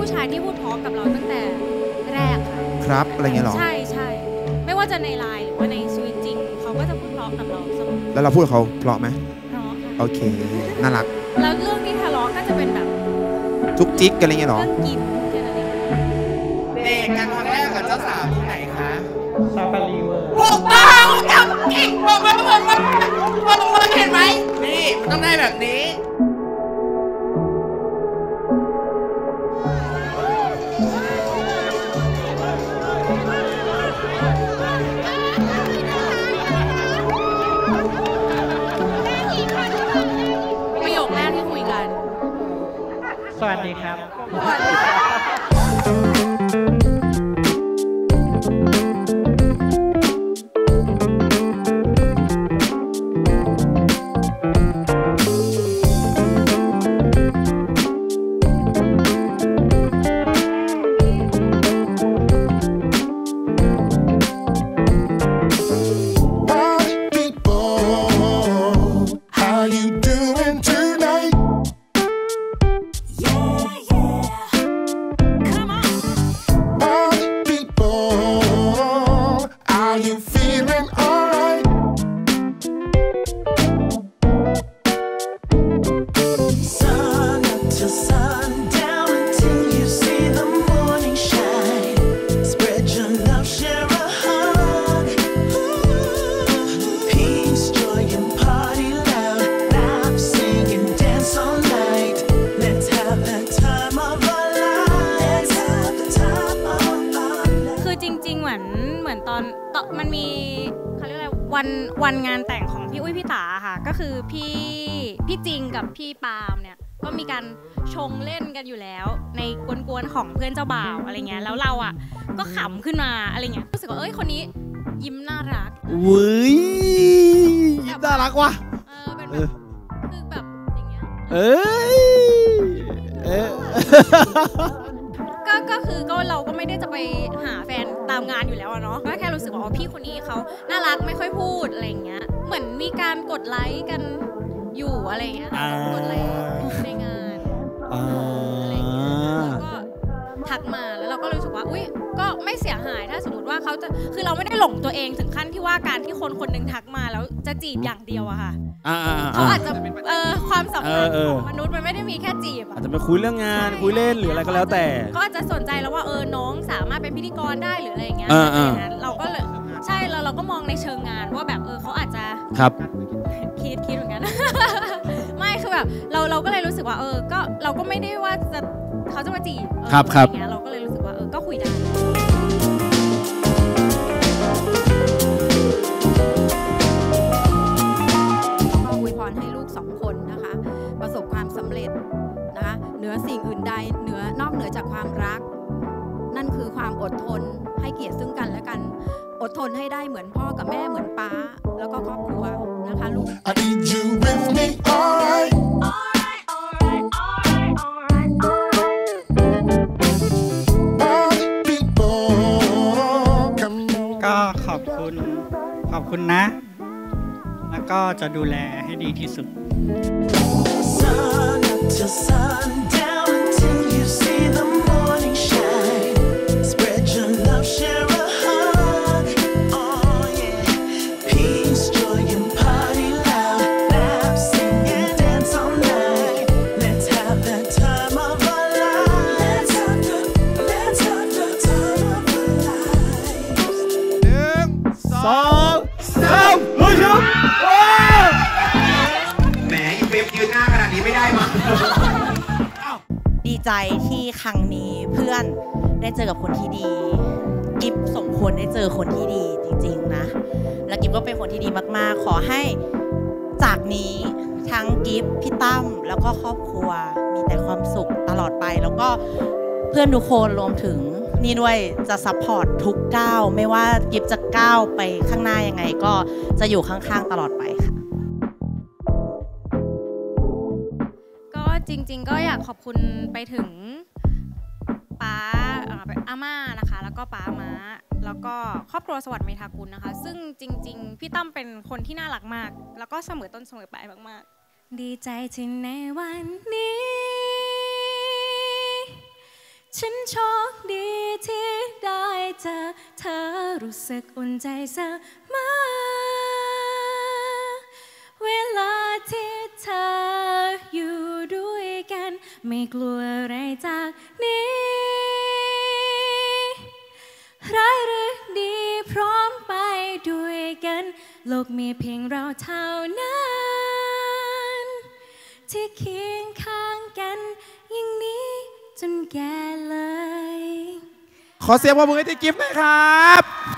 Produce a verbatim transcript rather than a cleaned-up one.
ผู้ชายที่พูดเพราะกับเราตั้งแต่แรกค่ะครับอะไรเงี้ยหรอใช่ใช่ไม่ว่าจะในไลน์หรือว่าในชีวิตจริงเขาก็จะพูดเพราะกับเราเสมอแล้วเราพูดเขาเพราะไหมเพราะค่ะโอเคน่ารักแล้วเรื่องที่ทะเลาะก็จะเป็นแบบจุกจิกกันอะไรเงี้ยหรอเรื่องกินแค่นั้นเองเด็กกันครั้งแรกกับเจ้าสาวที่ไหนคะซาฟารีเวอร์ถูกต้องจำกิ๊กบอกมาบอกมาบอกมาเห็นไหมนี่ต้องได้แบบนี้ประโยคแรกที่คุยกันสวัสดีครับมันมีเขาเรียกอะไรวันวันงานแต่งของพี่อุ้ยพี่ตาค่ะก็คือพี่พี่จริงกับพี่ปาล์มเนี่ยก็มีการชงเล่นกันอยู่แล้วในกวนๆของเพื่อนเจ้าบ่าวอะไรเงี้ยแล้วเราอ่ะก็ขำขึ้นมาอะไรเงี้ยรู้สึกว่าเอ้ยคนนี้ยิ้มน่ารักเว้ยยิ้มน่ารักว่ะเออเป็นแบบคือแบบอย่างเงี้ยเอ้ยเออก็ก็คือก็เราก็ไม่ได้จะไปหาแฟนตามงานอยู่แล้วเนาะก็แค่รู้สึกว่าพี่คนนี้เขาน่ารักไม่ค่อยพูดอะไรเงี้ยเหมือนมีการกดไลค์กันอยู่อะไรเงี้ยกดไลค์ในงานอะไรเงี้ยแล้วก็ทักมาแล้วเราก็รู้สึกว่าอุ้ยก็ไม่เสียหายถ้าสมมติว่าเขาจะคือเราไม่ได้หลงตัวเองถึงขั้นที่ว่าการที่คนคนนึงทักมาแล้วจะจีบอย่างเดียวอะค่ะเขาอาจจะเออความสัมพันธ์ของมนุษย์มันไม่ได้มีแค่จีบอาจจะไปคุยเรื่องงานคุยเล่นหรืออะไรก็แล้วแต่ก็อาจจะสนใจแล้วว่าเออน้องสามารถเป็นพิธีกรได้หรืออะไรอย่างเงี้ยเราก็เลยใช่เราเราก็มองในเชิงงานว่าแบบเออเขาอาจจะครับคิดคิดเหมือนกันไม่คือแบบเราเราก็เลยรู้สึกว่าเออก็เราก็ไม่ได้ว่าจะเขาจะมาจีบครับครับอย่างเงี้ยเราก็เลยรู้สึกว่าเออก็คุยได้ก็อวยพรให้ลูกสองคนนะคะประสบความสำเร็จนะคะเหนือสิ่งอื่นใดเหนือนอกเหนือจากความรักนั่นคือความอดทนให้เกียรติซึ่งกันและกันอดทนให้ได้เหมือนพ่อกับแม่เหมือนป้าแล้วก็ครอบครัวนะคะลูก I need you with me alright ก็ขอบคุณขอบคุณนะแล้วก็จะดูแลให้ดีที่สุดสองสามลุยครับแหมอีเป๊ปยืนหน้าขนาดนี้ไม่ได้มั้งดีใจที่ครั้งนี้เพื่อนได้เจอกับคนที่ดีกิฟสมควรได้เจอคนที่ดีจริงๆนะและกิฟก็เป็นคนที่ดีมากๆขอให้จากนี้ทั้งกิฟพี่ตั้มแล้วก็ครอบครัวมีแต่ความสุขตลอดไปแล้วก็เพื่อนทุกคนรวมถึงนี่ด้วยจะซัพพอร์ตทุกก้าวไม่ว่ากิฟจะก้าวไปข้างหน้ายังไงก็จะอยู่ข้างๆตลอดไปค่ะก็จริงๆก็อยากขอบคุณไปถึงป้าอาม่านะคะแล้วก็ป้าม้าแล้วก็ครอบครัวสวัสดิ์เมธากุลนะคะซึ่งจริงๆพี่ตั้มเป็นคนที่น่ารักมากแล้วก็เสมอต้นเสมอปลายมากๆดีใจที่ในวันนี้ฉันโชคดีที่ได้เจอเธอรู้สึกอุ่นใจเสมอเวลาที่เธออยู่ด้วยกันไม่กลัวอะไรจากนี้ร้ายหรือดีพร้อมไปด้วยกันโลกมีเพียงเราเท่านั้นที่เคียงข้างกันอย่างนี้จนแก่เลยขอเสียงปรบมือให้ที่กิฟต์หน่อยครับ